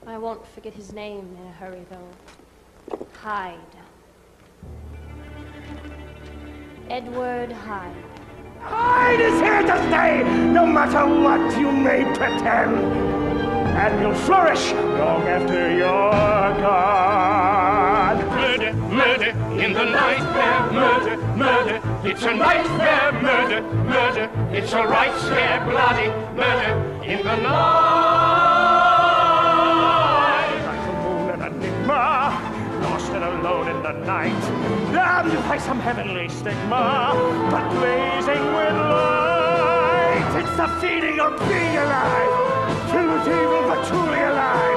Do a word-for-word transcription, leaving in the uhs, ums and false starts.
I won't forget his name in a hurry, though. Hyde. Edward Hyde. Hyde is here to stay, no matter what you may pretend. And you'll flourish long after you're gone. Murder, murder, in the nightmare, murder, murder. It's a nightmare, murder, murder. It's a right scare, bloody murder, in the night. Like the moon and enigma, lost and alone in the night. Damned by some heavenly stigma, but blazing with light. It's the feeling of being alive. Filled with evil, but truly alive.